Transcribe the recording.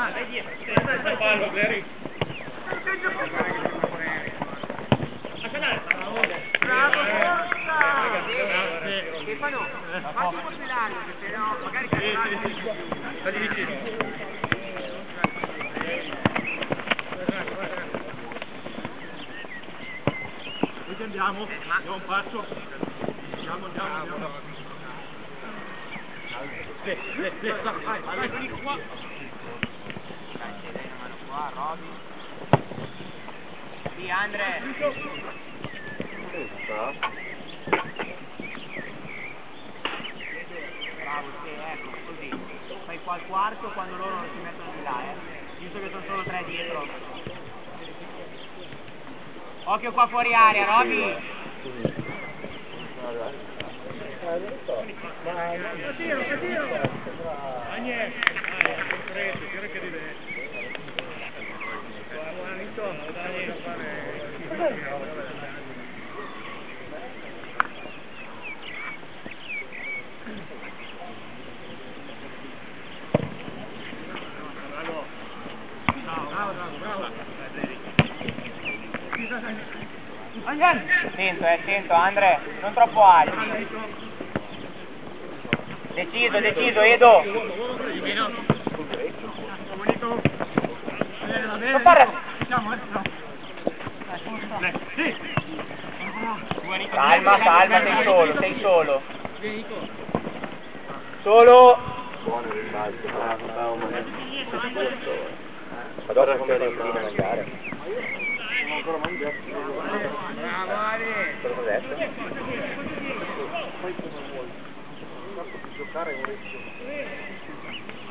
Vai dietro. Fallo, Cleri. Bravo, Stefano, fatti un po' più largo, se no magari Stai vicino. Noi andiamo, andiamo un passo. Andiamo. Vai, qua. Dai, una mano qua, Roby. Sì, Andre. Bravo, sì, ecco, così. Fai qua al quarto quando loro non si mettono di là, visto che sono solo 3 dietro. Occhio qua fuori area, Roby. Tiro. Agnè, freddo, tira che ride. Bravo. Sento, Andre, non troppo alti. Deciso, Edo. Non fare... Calma, sei solo. Solo. Buono l'imbalzo, Madonna come devi mangiare. Non ho ancora mangiato. Bravo Ale. Cosa ho detto? Poi come vuoi. Tanto per giocare vorrei